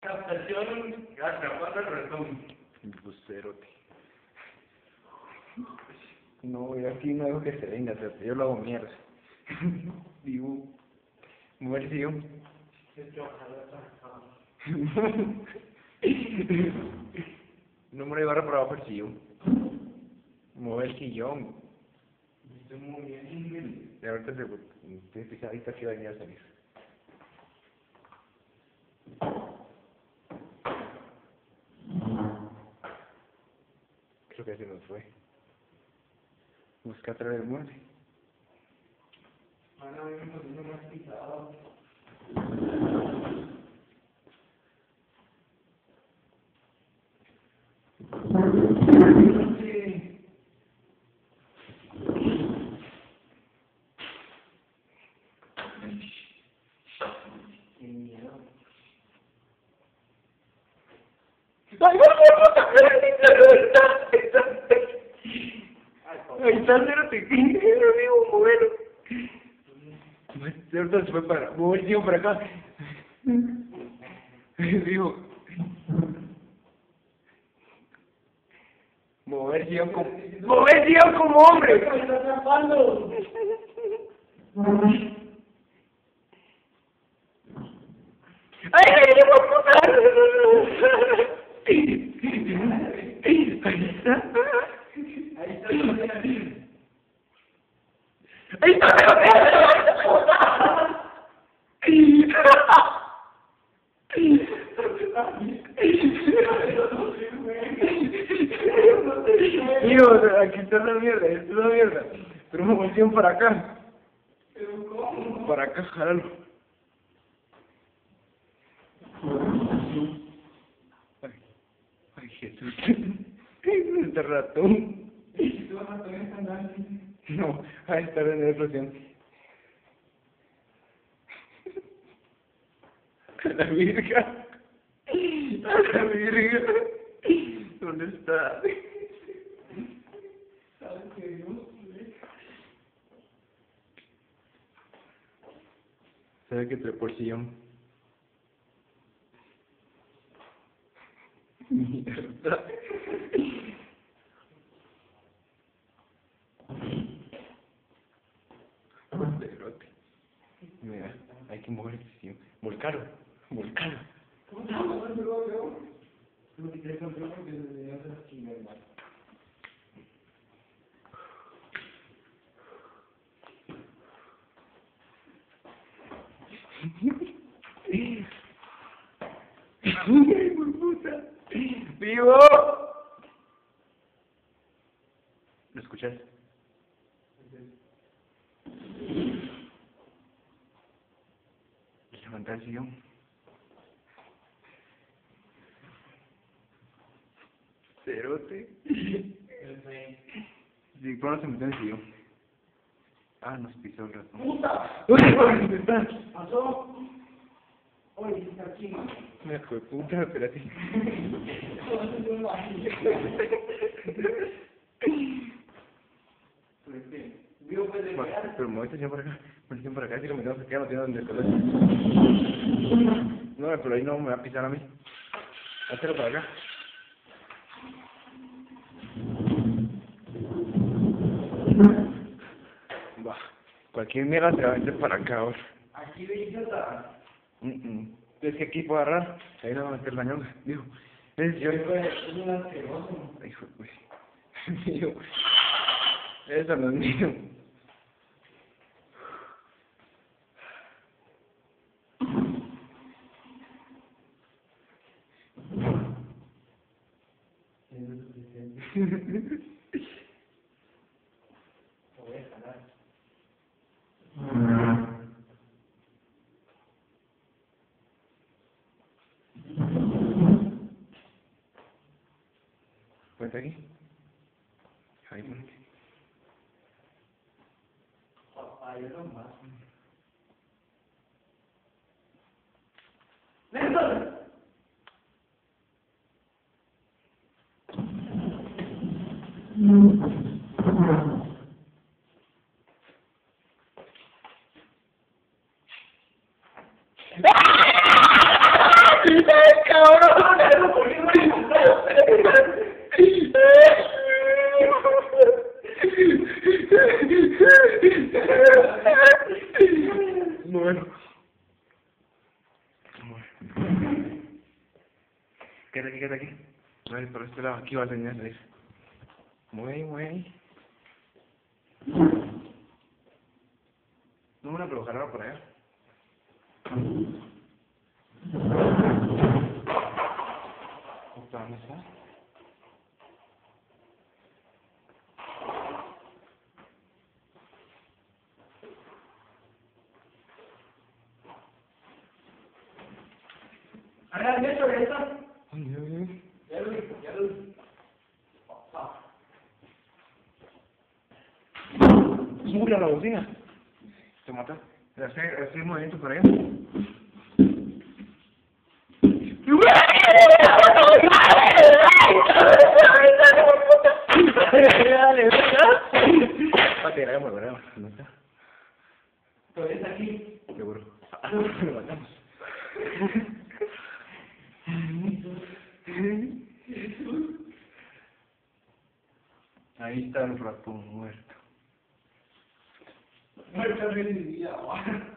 Captación atrapando el ratón. Bucerote. No, yo aquí no dejo que se venga, o sea, yo lo hago mierda. Digo, mover sillón. Número de barra por abajo el sillón. Mover el sillón. Estoy muy bien. Y ahorita estoy pisadita que va a venir a salir. Creo que se nos fue. Busca atrás del mueble. Ahora me poniendo más pisado. Qué miedo. ¡Ay, puta! Ahí está, cero te quiero, vivo, modelo. Ahorita se fue para... Mover el tío para acá. Digo... Mover tío como... ¡Mover tío como hombre! ¡Me está atrapando! ¡Ay, qué puta! Ahí está. Ahí está. ¡Ahí está! Digo, aquí está la mierda, esto es la mierda. Pero me voltean para acá. ¿Pero cómo? Para acá, jálalo. Ay, Jesús. Este ratón. ¿Tú vas a tener que andar? No, a estar en depresión. A la virga. A la virga. ¿Dónde está? ¿Sabes qué? ¿Sabe que trepó el sillón? Mierda. Cerote. Mira, hay que mover el sillón. Volcalo, volcalo. ¿Cómo te llamas? Lo que quieres campeón porque le haces aquí, hermano. ¡Ay, puta! ¡Vivo! ¿Lo escuchas? Levanta el sillón. Cerote. Sí, ¿cuándo se metió en el sillón? Ah, nos pisó el ratón. ¡Puta! ¡Uy, ¿dónde está? ¿Pasó? Oye, está aquí, man. Me hijo de puta, espérate. Pero muévete ya por acá, muévete por acá, si lo metemos aquí, no tiene donde escolar. No, pero ahí no me va a pisar a mí. Hazlo para acá. Va, cualquier mierda se va a meter para acá ahora. Aquí de idiota. Es que aquí puedo agarrar, ahí no va a meter la ñonga, digo. Es yo. Es un asqueroso. Hijo de pues. Mío. Eso no es mío. Es suficiente. Lo voy a jalar. Cuenta aquí. Ahí, ponete. Papá, yo no más. ¡Nelson! Bueno. Quédate aquí. A ver, por este lado, aquí va a tener eso. Muy. No, una pero ojalá por allá. ¿Dónde está? Ahora, Néstor, ya está. Ay. Ya lo vi. Mira la bocina. Te mata. Hacer movimiento por ahí. Dale, pate, grabamos. ¿No está? Todavía está aquí. Seguro. Lo matamos. Ahí está el ratón muerto. Muerto de mi vida.